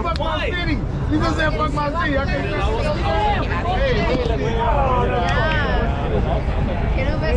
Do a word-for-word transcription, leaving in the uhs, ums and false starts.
fuck my city. You just said fuck my city. I can't say